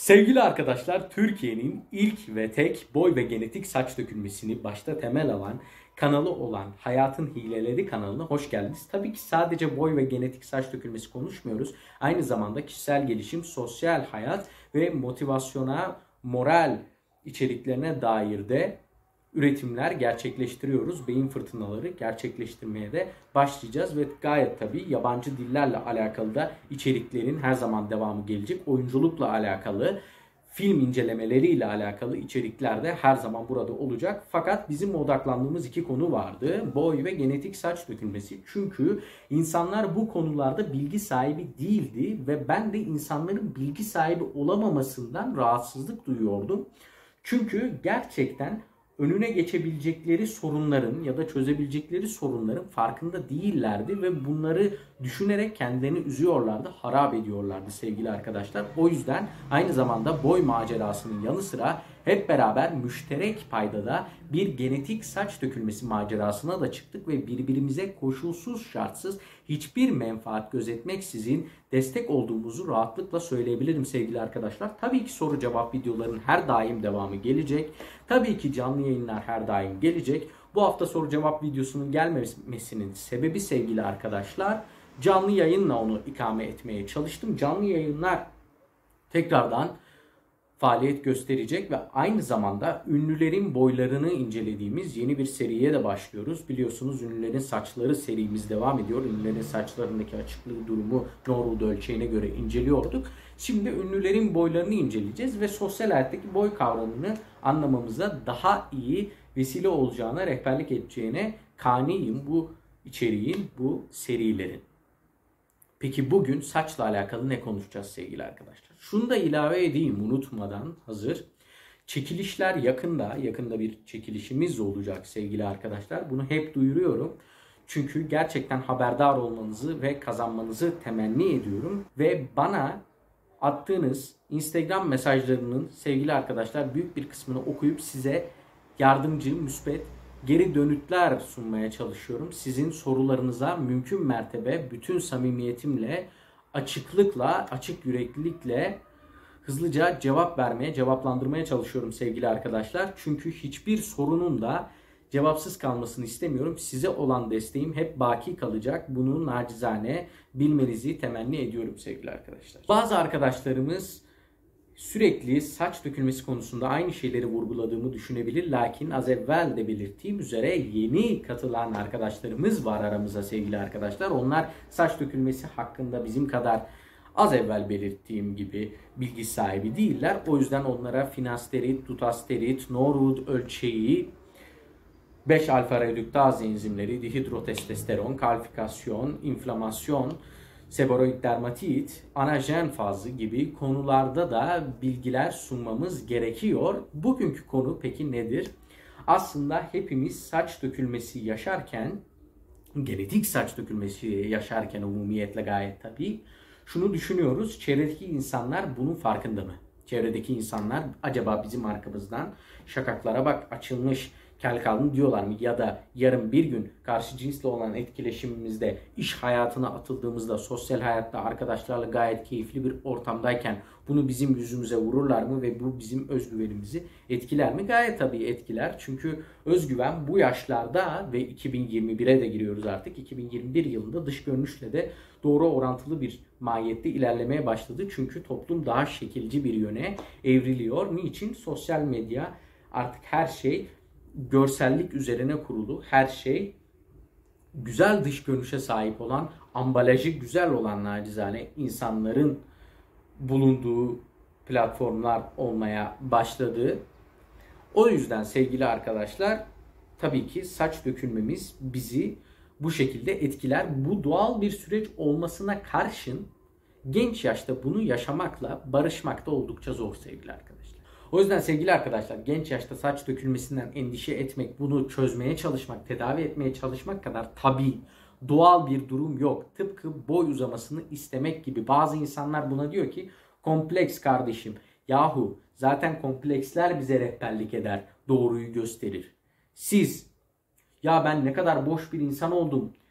Sevgili arkadaşlar, Türkiye'nin ilk ve tek boy ve genetik saç dökülmesini başta temel alan kanalı olan Hayatın Hileleri kanalına hoş geldiniz. Tabii ki sadece boy ve genetik saç dökülmesi konuşmuyoruz. Aynı zamanda kişisel gelişim, sosyal hayat ve motivasyona, moral içeriklerine dair de üretimler gerçekleştiriyoruz. Beyin fırtınaları gerçekleştirmeye de başlayacağız ve gayet tabii yabancı dillerle alakalı da içeriklerin her zaman devamı gelecek. Oyunculukla alakalı, film incelemeleriyle alakalı içerikler de her zaman burada olacak. Fakat bizim odaklandığımız iki konu vardı. Boy ve genetik saç dökülmesi. Çünkü insanlar bu konularda bilgi sahibi değildi ve ben de insanların bilgi sahibi olamamasından rahatsızlık duyuyordum. Çünkü gerçekten önüne geçebilecekleri sorunların ya da çözebilecekleri sorunların farkında değillerdi ve bunları düşünerek kendilerini üzüyorlardı, harap ediyorlardı sevgili arkadaşlar. O yüzden aynı zamanda boy macerasının yanı sıra hep beraber müşterek paydada bir genetik saç dökülmesi macerasına da çıktık ve birbirimize koşulsuz şartsız hiçbir menfaat gözetmeksizin destek olduğumuzu rahatlıkla söyleyebilirim sevgili arkadaşlar. Tabii ki soru cevap videoların her daim devamı gelecek. Tabii ki canlı yayınlar her daim gelecek. Bu hafta soru cevap videosunun gelmemesinin sebebi sevgili arkadaşlar, canlı yayınla onu ikame etmeye çalıştım. Canlı yayınlar tekrardan faaliyet gösterecek ve aynı zamanda ünlülerin boylarını incelediğimiz yeni bir seriye de başlıyoruz. Biliyorsunuz ünlülerin saçları serimiz devam ediyor. Ünlülerin saçlarındaki açıklığı durumu Norwood ölçeğine göre inceliyorduk. Şimdi ünlülerin boylarını inceleyeceğiz ve sosyal hayattaki boy kavramını anlamamıza daha iyi vesile olacağına, rehberlik edeceğine kaniyim bu içeriğin, bu serilerin. Peki bugün saçla alakalı ne konuşacağız sevgili arkadaşlar? Şunu da ilave edeyim unutmadan hazır. Çekilişler yakında bir çekilişimiz olacak sevgili arkadaşlar. Bunu hep duyuruyorum. Çünkü gerçekten haberdar olmanızı ve kazanmanızı temenni ediyorum. Ve bana attığınız Instagram mesajlarının sevgili arkadaşlar büyük bir kısmını okuyup size yardımcı, müspet geri dönütler sunmaya çalışıyorum. Sizin sorularınıza mümkün mertebe bütün samimiyetimle, açıklıkla, açık yüreklilikle hızlıca cevap vermeye, cevaplandırmaya çalışıyorum sevgili arkadaşlar. Çünkü hiçbir sorunun da cevapsız kalmasını istemiyorum. Size olan desteğim hep baki kalacak. Bunu nacizane bilmenizi temenni ediyorum sevgili arkadaşlar. Bazı arkadaşlarımız sürekli saç dökülmesi konusunda aynı şeyleri vurguladığımı düşünebilir. Lakin az evvel de belirttiğim üzere yeni katılan arkadaşlarımız var aramızda sevgili arkadaşlar. Onlar saç dökülmesi hakkında bizim kadar az evvel belirttiğim gibi bilgi sahibi değiller. O yüzden onlara finasterit, dutasterit, Norwood ölçeği, 5 alfa redüktaz enzimleri, dihidrotestosteron, kalsifikasyon, inflamasyon, seboroid dermatit, anajen fazı gibi konularda da bilgiler sunmamız gerekiyor. Bugünkü konu peki nedir? Aslında hepimiz saç dökülmesi yaşarken, genetik saç dökülmesi yaşarken umumiyetle gayet tabii şunu düşünüyoruz. Çevredeki insanlar bunun farkında mı? Çevredeki insanlar acaba bizim arkamızdan şakaklara bak açılmış, kel kaldın diyorlar mı? Ya da yarın bir gün karşı cinsle olan etkileşimimizde, iş hayatına atıldığımızda, sosyal hayatta arkadaşlarla gayet keyifli bir ortamdayken bunu bizim yüzümüze vururlar mı ve bu bizim özgüvenimizi etkiler mi? Gayet tabii etkiler. Çünkü özgüven bu yaşlarda ve 2021'e de giriyoruz artık. 2021 yılında dış görünüşle de doğru orantılı bir mahiyette ilerlemeye başladı. Çünkü toplum daha şekilci bir yöne evriliyor. Niçin? Sosyal medya, artık her şey görsellik üzerine kurulu, her şey güzel dış görünüşe sahip olan, ambalajı güzel olan nacizane insanların bulunduğu platformlar olmaya başladı. O yüzden sevgili arkadaşlar tabii ki saç dökülmemiz bizi bu şekilde etkiler. Bu doğal bir süreç olmasına karşın genç yaşta bunu yaşamakla barışmak da oldukça zor sevgili arkadaşlar. O yüzden sevgili arkadaşlar genç yaşta saç dökülmesinden endişe etmek, bunu çözmeye çalışmak, tedavi etmeye çalışmak kadar tabii doğal bir durum yok. Tıpkı boy uzamasını istemek gibi. Bazı insanlar buna diyor ki kompleks kardeşim. Yahu zaten kompleksler bize rehberlik eder, doğruyu gösterir. Siz ya ben ne kadar boş bir insan oldum,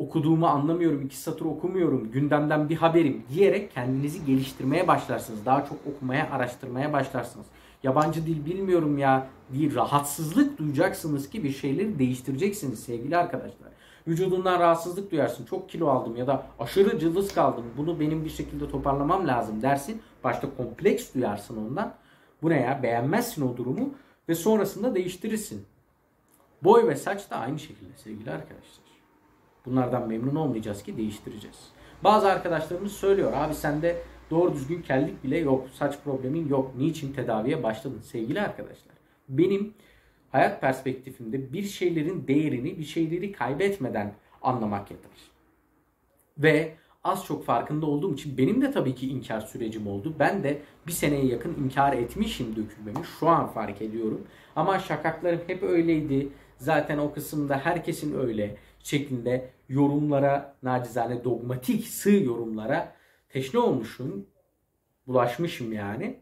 okuduğumu anlamıyorum, 2 satır okumuyorum, gündemden bir haberim diyerek kendinizi geliştirmeye başlarsınız. Daha çok okumaya, araştırmaya başlarsınız. Yabancı dil bilmiyorum ya diye rahatsızlık duyacaksınız ki bir şeyleri değiştireceksiniz sevgili arkadaşlar. Vücudundan rahatsızlık duyarsın. Çok kilo aldım ya da aşırı cılız kaldım. Bunu benim bir şekilde toparlamam lazım dersin. Başta kompleks duyarsın ondan. Bu ne ya? Beğenmezsin o durumu ve sonrasında değiştirirsin. Boy ve saç da aynı şekilde sevgili arkadaşlar. Bunlardan memnun olmayacağız ki değiştireceğiz. Bazı arkadaşlarımız söylüyor abi sende doğru düzgün kellik bile yok, saç problemin yok. Niçin tedaviye başladın sevgili arkadaşlar? Benim hayat perspektifimde bir şeylerin değerini bir şeyleri kaybetmeden anlamak yeter. Ve az çok farkında olduğum için benim de tabii ki inkar sürecim oldu. Ben de bir seneye yakın inkar etmişim dökülmemi. Şu an fark ediyorum. Ama şakaklarım hep öyleydi. Zaten o kısımda herkesin öyle şeklinde yorumlara, nacizane dogmatik sığ yorumlara teşne olmuşum. Bulaşmışım yani.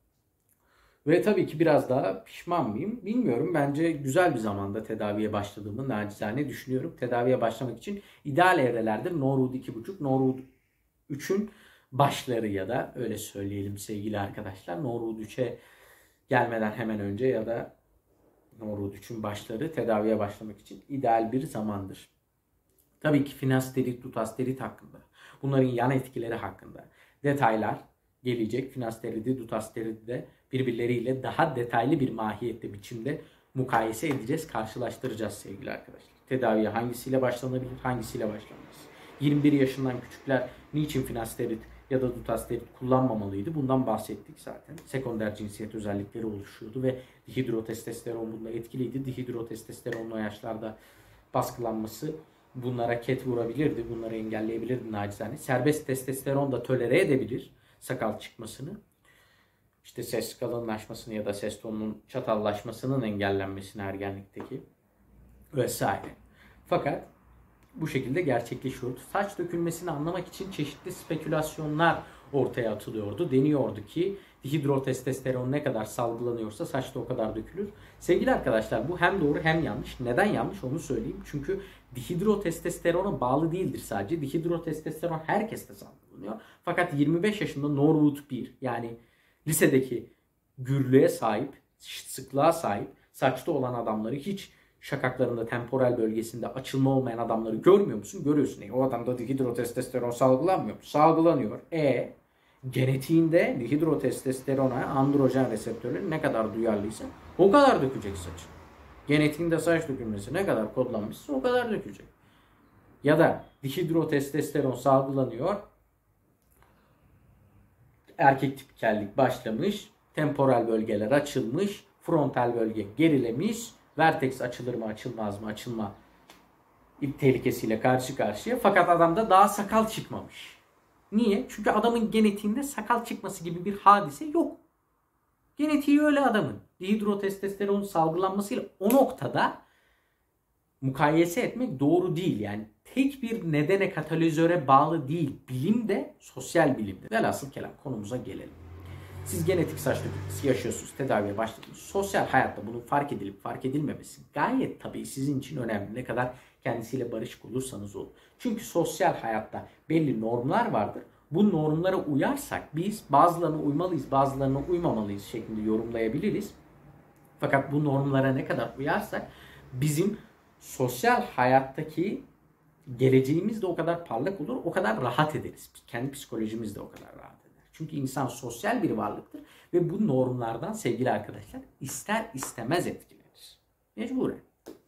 Ve tabii ki biraz daha pişman mıyım bilmiyorum. Bence güzel bir zamanda tedaviye başladığımı nacizane düşünüyorum. Tedaviye başlamak için ideal evrelerdir. Norwood 2,5, Norwood 3'ün başları ya da öyle söyleyelim sevgili arkadaşlar. Norwood 3'e gelmeden hemen önce ya da Norwood 3'ün başları tedaviye başlamak için ideal bir zamandır. Tabii ki finasterit, dutasterit hakkında, bunların yan etkileri hakkında detaylar gelecek. Finasteridi, dutasteridi de birbirleriyle daha detaylı bir mahiyette biçimde mukayese edeceğiz, karşılaştıracağız sevgili arkadaşlar. Tedaviye hangisiyle başlanabilir, hangisiyle başlanmaz? 21 yaşından küçükler niçin finasterit ya da dutasterit kullanmamalıydı? Bundan bahsettik zaten. Sekonder cinsiyet özellikleri oluşuyordu ve dihidrotestosteron bunda etkiliydi. Dihidrotestosteronun o yaşlarda baskılanması bunlara ket vurabilirdi. Bunları engelleyebilirdi nacizane. Serbest testosteron da tolere edebilir sakal çıkmasını. İşte ses kalınlaşmasını ya da ses tonunun çatallaşmasının engellenmesini ergenlikteki vesaire. Fakat bu şekilde gerçekleşiyordu. Saç dökülmesini anlamak için çeşitli spekülasyonlar ortaya atılıyordu. Deniyordu ki dihidrotestosteron ne kadar salgılanıyorsa saçta o kadar dökülür. Sevgili arkadaşlar bu hem doğru hem yanlış. Neden yanlış onu söyleyeyim. Çünkü dihidrotestosterona bağlı değildir sadece. Dihidrotestosteron herkeste salgılanıyor. Fakat 25 yaşında Norwood 1 yani lisedeki gürlüğe sahip, sıklığa sahip saçta olan adamları hiç şakaklarında temporal bölgesinde açılma olmayan adamları görmüyor musun? Görüyorsun. O adamda dihidrotestosteron salgılanmıyor mu? Salgılanıyor. Genetiğinde dihidrotestosterona androjen reseptörleri ne kadar duyarlıysa o kadar dökecek saç. Genetiğinde saç dökülmesi ne kadar kodlanmışsa o kadar dökecek. Ya da dihidrotestosteron salgılanıyor. Erkek tipikellik başlamış. Temporal bölgeler açılmış. Frontal bölge gerilemiş. Vertex açılır mı açılmaz mı açılma tehlikesiyle karşı karşıya. Fakat adamda daha sakal çıkmamış. Niye? Çünkü adamın genetiğinde sakal çıkması gibi bir hadise yok. Genetiği öyle adamın. Dihidrotestosteron salgılanmasıyla o noktada mukayese etmek doğru değil. Yani tek bir nedene katalizöre bağlı değil. Bilim de sosyal bilimde. Velhasıl kelam konumuza gelelim. Siz genetik saç dökülmesi yaşıyorsunuz, tedaviye başladınız. Sosyal hayatta bunun fark edilip fark edilmemesi gayet tabii sizin için önemli. Ne kadar kendisiyle barışık olursanız olun. Çünkü sosyal hayatta belli normlar vardır. Bu normlara uyarsak biz bazılarına uymalıyız, bazılarına uymamalıyız şeklinde yorumlayabiliriz. Fakat bu normlara ne kadar uyarsak bizim sosyal hayattaki geleceğimiz de o kadar parlak olur, o kadar rahat ederiz. Kendi psikolojimiz de o kadar rahat eder. Çünkü insan sosyal bir varlıktır ve bu normlardan sevgili arkadaşlar ister istemez etkilenir. Mecburen.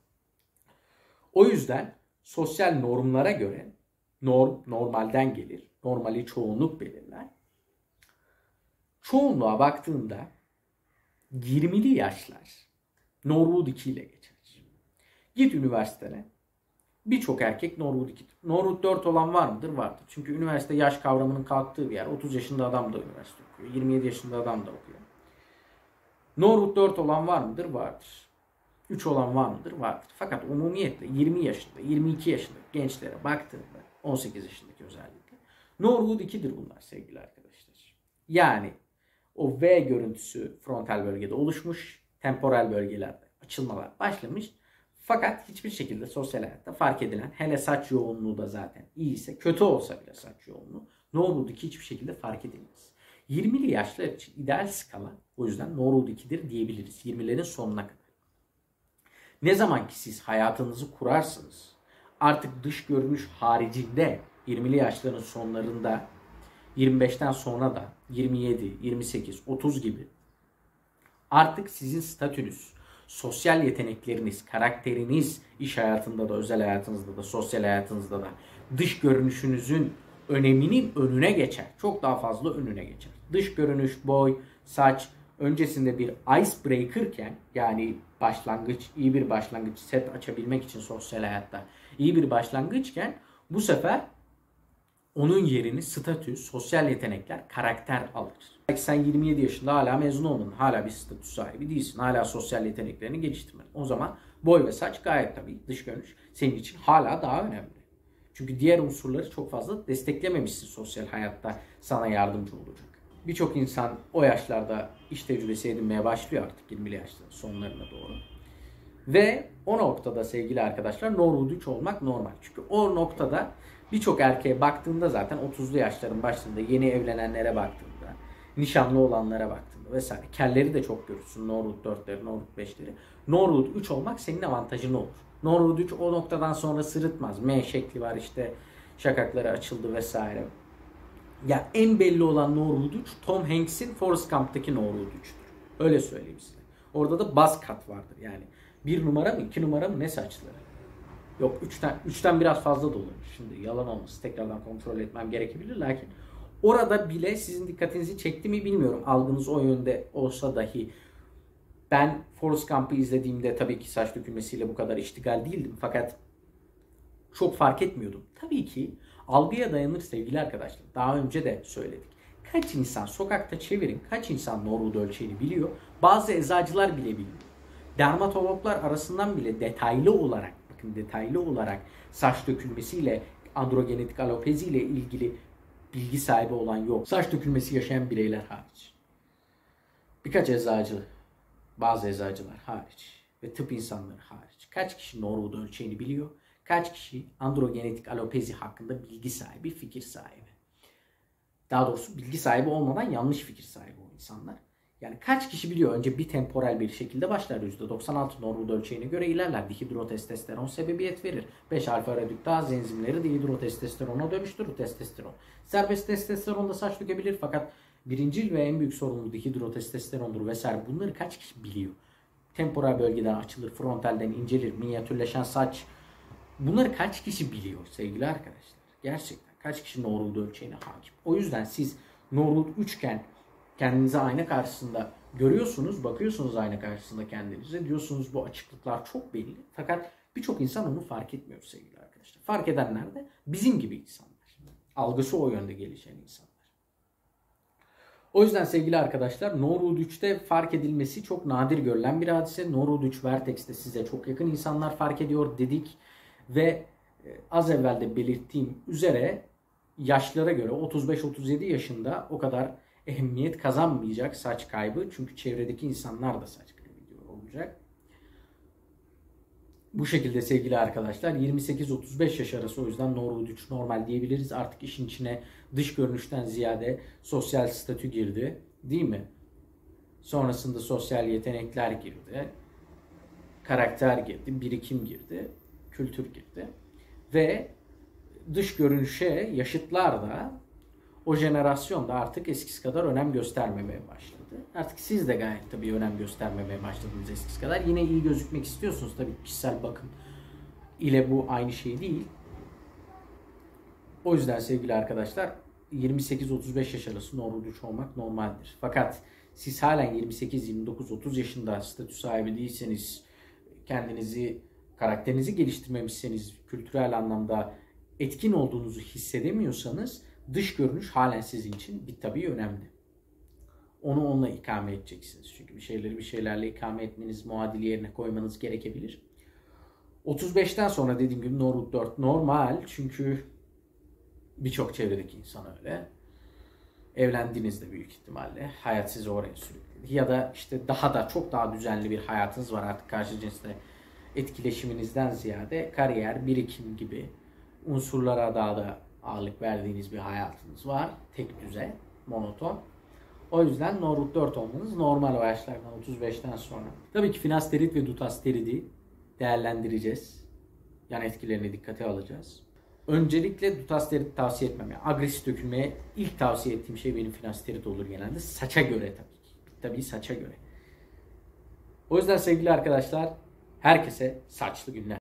O yüzden sosyal normlara göre normalden gelir. Normali çoğunluk belirler. Çoğunluğa baktığında 20'li yaşlar Norwood 2 ile geçer. Git üniversitene. Birçok erkek Norwood 2'dir. Norwood 4 olan var mıdır? Vardır. Çünkü üniversite yaş kavramının kalktığı bir yer. 30 yaşında adam da üniversite okuyor. 27 yaşında adam da okuyor. Norwood 4 olan var mıdır? Vardır. 3 olan var mıdır? Vardır. Fakat umumiyetle 20 yaşında, 22 yaşındaki gençlere baktığında 18 yaşındaki özellikle Norwood 2'dir bunlar sevgili arkadaşlar. Yani o V görüntüsü frontal bölgede oluşmuş. Temporal bölgelerde açılmalar başlamış. Fakat hiçbir şekilde sosyal hayatta fark edilen, hele saç yoğunluğu da zaten iyiyse, kötü olsa bile saç yoğunluğu, Norwood 2 hiçbir şekilde fark edilmez. 20'li yaşlar için ideal skala o yüzden Norwood 2'dir diyebiliriz 20'lerin sonuna kadar. Ne zaman ki siz hayatınızı kurarsınız, artık dış görünüş haricinde 20'li yaşların sonlarında, 25'ten sonra da 27, 28, 30 gibi artık sizin statünüz, sosyal yetenekleriniz, karakteriniz, iş hayatında da, özel hayatınızda da, sosyal hayatınızda da dış görünüşünüzün öneminin önüne geçer. Çok daha fazla önüne geçer. Dış görünüş, boy, saç öncesinde bir icebreaker'ken, yani başlangıç, iyi bir başlangıç, set açabilmek için sosyal hayatta iyi bir başlangıçken, bu sefer onun yerini statü, sosyal yetenekler, karakter alır. Belki sen 27 yaşında hala mezun olmadın. Hala bir statü sahibi değilsin. Hala sosyal yeteneklerini geliştirmedin. O zaman boy ve saç gayet tabii, dış görünüş senin için hala daha önemli. Çünkü diğer unsurları çok fazla desteklememişsin sosyal hayatta sana yardımcı olacak. Birçok insan o yaşlarda iş tecrübesi edinmeye başlıyor artık 20'li yaşların sonlarına doğru. Ve o noktada sevgili arkadaşlar Norwood 3 olmak normal. Çünkü o noktada birçok erkeğe baktığında, zaten 30'lu yaşların başında yeni evlenenlere baktığında, nişanlı olanlara baktığında vesaire, kelleri de çok görürsün. Norwood 4'leri, Norwood 5'leri. Norwood 3 olmak senin avantajın olur. Norwood 3 o noktadan sonra sırıtmaz. M şekli var, işte şakakları açıldı vesaire. Ya en belli olan Norwood 3 Tom Hanks'in Forrest Gump'taki Norwood 3'tür. Öyle söyleyeyim size. Orada da buzz cut vardır yani. 1 numara mı 2 numara mı ne saçları? Yok 3'ten biraz fazla da olur. Şimdi yalan olmasın, tekrardan kontrol etmem gerekebilir. Lakin orada bile sizin dikkatinizi çekti mi bilmiyorum. Algınız o yönde olsa dahi. Ben Forrest Gump'ı izlediğimde tabii ki saç dökülmesiyle bu kadar iştigal değildim. Fakat çok fark etmiyordum. Tabii ki algıya dayanır sevgili arkadaşlar. Daha önce de söyledik. Kaç insan sokakta çevirin, kaç insan Norwood ölçeğini biliyor. Bazı eczacılar bile bilmiyor. Dermatologlar arasından bile detaylı olarak saç dökülmesiyle, androgenetik alopezi ile ilgili bilgi sahibi olan yok. Saç dökülmesi yaşayan bireyler hariç. Birkaç eczacı, bazı eczacılar hariç ve tıp insanları hariç. Kaç kişi Norwood ölçeğini biliyor? Kaç kişi androgenetik alopezi hakkında bilgi sahibi, fikir sahibi? Daha doğrusu bilgi sahibi olmadan yanlış fikir sahibi o insanlar. Yani kaç kişi biliyor? Önce bir temporal bir şekilde başlar. %96 Norwood ölçeğine göre ilerler. Dihidrotestosteron sebebiyet verir. 5-alfa reduktaz enzimleri dihidrotestosterona dönüştürür testosteron. Serbest testosteron da saç dökebilir fakat birincil ve en büyük sorumlu dihidrotestosterondur vesaire. Bunları kaç kişi biliyor? Temporal bölgeden açılır, frontalden incelir, minyatürleşen saç. Bunları kaç kişi biliyor sevgili arkadaşlar? Gerçekten kaç kişi Norwood ölçeğine hakim? O yüzden siz Norwood 3 iken kendinizi ayna karşısında görüyorsunuz, bakıyorsunuz ayna karşısında kendinize, diyorsunuz bu açıklıklar çok belli. Fakat birçok insan onu fark etmiyor sevgili arkadaşlar. Fark edenler de bizim gibi insanlar. Algısı o yönde gelişen insanlar. O yüzden sevgili arkadaşlar Norwood 3'te fark edilmesi çok nadir görülen bir hadise. Norwood 3 Vertex'te size çok yakın insanlar fark ediyor dedik. Ve az evvel de belirttiğim üzere yaşlara göre 35-37 yaşında o kadar ehemmiyet kazanmayacak saç kaybı. Çünkü çevredeki insanlar da saç kaybediyor olacak. Bu şekilde sevgili arkadaşlar 28-35 yaş arası o yüzden Norwood 3 normal diyebiliriz. Artık işin içine dış görünüşten ziyade sosyal statü girdi. Değil mi? Sonrasında sosyal yetenekler girdi. Karakter girdi. Birikim girdi. Kültür girdi. Ve dış görünüşe yaşıtlar da o jenerasyonda artık eskisi kadar önem göstermemeye başladı. Artık siz de gayet tabii önem göstermemeye başladınız eskisi kadar. Yine iyi gözükmek istiyorsunuz tabii, kişisel bakım ile bu aynı şey değil. O yüzden sevgili arkadaşlar 28-35 yaş arası Norwood 3 olmak normaldir. Fakat siz halen 28, 29, 30 yaşında statü sahibi değilseniz, kendinizi, karakterinizi geliştirmemişseniz, kültürel anlamda etkin olduğunuzu hissedemiyorsanız dış görünüş halen sizin için tabii önemli. Onu onunla ikame edeceksiniz. Çünkü bir şeyleri bir şeylerle ikame etmeniz, muadili yerine koymanız gerekebilir. 35'ten sonra dediğim gibi Norwood 4 normal. Çünkü birçok çevredeki insan öyle. Evlendiğinizde büyük ihtimalle hayat sizi oraya sürükledi. Ya da işte daha da çok daha düzenli bir hayatınız var artık, karşı cinsle etkileşiminizden ziyade kariyer, birikim gibi unsurlara daha da ağırlık verdiğiniz bir hayatınız var. Tek düze, monoton. O yüzden Norwood 4 olmanız normal o yaşlardan 35'ten sonra. Tabii ki finasterit ve dutasteridi değerlendireceğiz. Yan etkilerini dikkate alacağız. Öncelikle dutasterit tavsiye etmem. Yani agresif dökülmeye ilk tavsiye ettiğim şey benim finasterit olur genelde. Saça göre tabii ki. Tabii saça göre. O yüzden sevgili arkadaşlar, herkese saçlı günler.